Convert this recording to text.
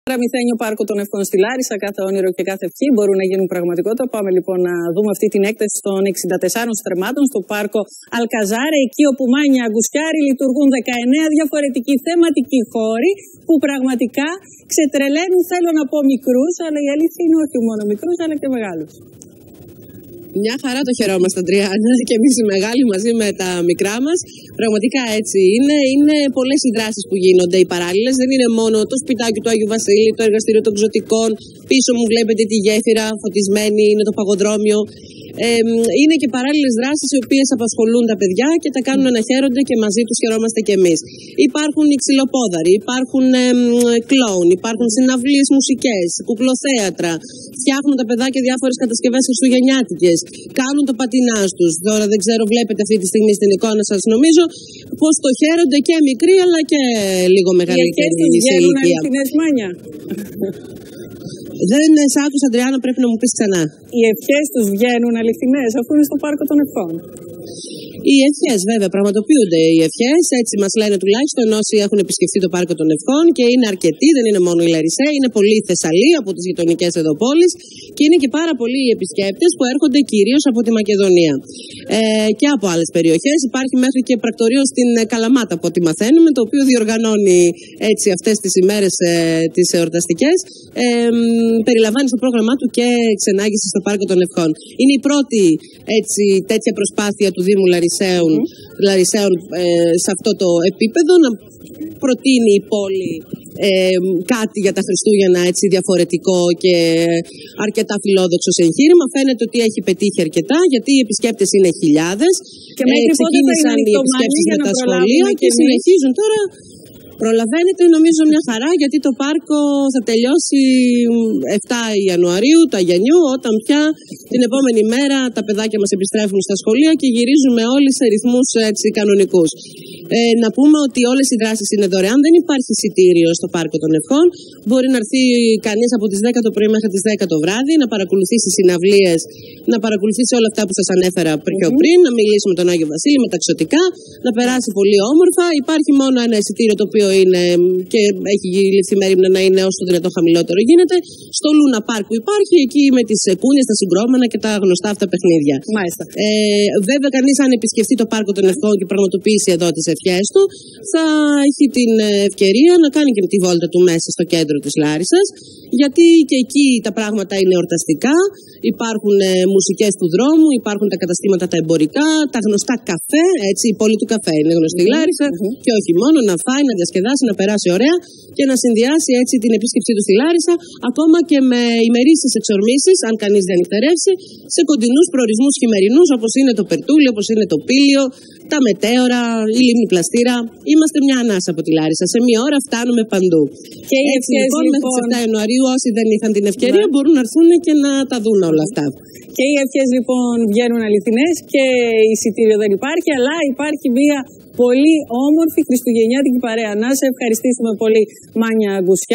Μυθένιο Πάρκο των Ευχών στη Λάρισα, κάθε όνειρο και κάθε ευχή μπορούν να γίνουν πραγματικότητα. Πάμε λοιπόν να δούμε αυτή την έκταση των 64 στρεμμάτων στο πάρκο Αλκαζάρ. Εκεί όπου Μάνια Γκουσιάρη λειτουργούν 19 διαφορετικοί θεματικοί χώροι που πραγματικά ξετρελαίνουν, θέλω να πω, μικρούς, αλλά η αλήθεια είναι όχι μόνο μικρούς, αλλά και μεγάλους. Μια χαρά το χαιρόμαστε, Αντριάννα, και εμείς οι μεγάλοι μαζί με τα μικρά μας. Πραγματικά έτσι είναι. Είναι πολλές οι δράσεις που γίνονται οι παράλληλες. Δεν είναι μόνο το σπιτάκι του Άγιου Βασίλη, το εργαστήριο των Ξωτικών. Πίσω μου βλέπετε τη γέφυρα φωτισμένη, είναι το παγοδρόμιο. Είναι και παράλληλες δράσεις οι οποίες απασχολούν τα παιδιά και τα κάνουν να χαίρονται και μαζί τους χαιρόμαστε κι εμείς. Υπάρχουν οι ξυλοπόδαροι, υπάρχουν κλόουν, υπάρχουν συναυλίες μουσικές, κουκλοθέατρα. Φτιάχνουν τα παιδάκια διάφορες κατασκευές χριστουγεννιάτικες. Κάνουν το πατινάζ τους. Τώρα δεν ξέρω, βλέπετε αυτή τη στιγμή στην εικόνα σας, νομίζω, πως το χαίρονται και μικροί αλλά και λίγο μεγαλύτεροι σε ηλικία. Δεν σ' άκουσα, Αντριάννα, πρέπει να μου πεις ξανά. Οι ευχές τους βγαίνουν αληθινές αφού είναι στο Πάρκο των Ευχών? Οι ευχές, βέβαια, πραγματοποιούνται οι ευχές, έτσι μας λένε τουλάχιστον όσοι έχουν επισκεφτεί το Πάρκο των Ευχών, και είναι αρκετοί, δεν είναι μόνο οι Λαρισαίοι, είναι πολλοί οι Θεσσαλοί από τις γειτονικές εδώ πόλεις και είναι και πάρα πολλοί οι επισκέπτες που έρχονται κυρίως από τη Μακεδονία και από άλλες περιοχές. Υπάρχει μέχρι και πρακτορείο στην Καλαμάτα, από ό,τι μαθαίνουμε, το οποίο διοργανώνει έτσι αυτές τις ημέρες τις εορταστικές. Περιλαμβάνει στο πρόγραμμά του και ξενάγηση στο Πάρκο των Ευχών. Είναι η πρώτη έτσι, τέτοια προσπάθεια του Δήμου Λαρισαίων σε αυτό το επίπεδο, να προτείνει η πόλη κάτι για τα Χριστούγεννα έτσι διαφορετικό και αρκετά φιλόδοξο σε εγχείρημα. Φαίνεται ότι έχει πετύχει αρκετά, γιατί οι επισκέπτες είναι χιλιάδες. Και ξεκίνησαν οι επισκέπτες με τα σχολεία και συνεχίζουν τώρα. Προλαβαίνετε, νομίζω, μια χαρά, γιατί το πάρκο θα τελειώσει 7 Ιανουαρίου του Αγιανιού, όταν πια την επόμενη μέρα τα παιδάκια μας επιστρέφουν στα σχολεία και γυρίζουμε όλοι σε ρυθμούς έτσι κανονικούς. Να πούμε ότι όλες οι δράσεις είναι δωρεάν, δεν υπάρχει εισιτήριο στο Πάρκο των Ευχών. Μπορεί να έρθει κανείς από τις 10 το πρωί μέχρι τις 10 το βράδυ, να παρακολουθήσει συναυλίες, να παρακολουθήσει όλα αυτά που σας ανέφερα πιο πριν, να μιλήσει με τον Άγιο Βασίλη, με τα Ξωτικά, να περάσει πολύ όμορφα. Υπάρχει μόνο ένα εισιτήριο το οποίο είναι και έχει ληφθεί μέριμνα να είναι όσο το δυνατό χαμηλότερο γίνεται. Στο Λούνα Πάρκ που υπάρχει, εκεί με τις κούνιες, τα συγκρόμενα και τα γνωστά αυτά παιχνίδια. Μάλιστα. Βέβαια, κανείς αν επισκεφτεί το Πάρκο των Ευχών και πραγματοποιήσει εδώ τις ευχές του, θα έχει την ευκαιρία να κάνει και τη βόλτα του μέσα στο κέντρο της Λάρισσας, γιατί και εκεί τα πράγματα είναι εορταστικά. Υπάρχουν μουσικές του δρόμου, υπάρχουν τα καταστήματα τα εμπορικά, τα γνωστά καφέ, έτσι, η πόλη του καφέ είναι γνωστή η Λάρισα, και όχι μόνο, να φάει, να διασκεδάσει, να περάσει ωραία και να συνδυάσει έτσι την επίσκεψή του στη Λάρισα, ακόμα και με ημερήσιες εξορμήσεις, αν κανείς δεν νυχτερεύσει, σε κοντινούς προορισμούς χειμερινούς, όπως είναι το Περτούλι, όπως είναι το Πήλιο, τα Μετέωρα, η Λίμνη Πλαστήρα. Είμαστε μια ανάσα από τη Λάρισα. Σε μια ώρα φτάνουμε παντού. Και έτσι λοιπόν, μέχρι τις 7 Ιανουαρίου, όσοι δεν είχαν την ευκαιρία, μπορούν να έρθουν και να τα δουν όλα αυτά. Και οι ευχές λοιπόν βγαίνουν αληθινές και εισιτήριο δεν υπάρχει, αλλά υπάρχει μια πολύ όμορφη χριστουγεννιάτικη παρέα. Να σε ευχαριστήσουμε πολύ, Μάνια Γκουσιάρη.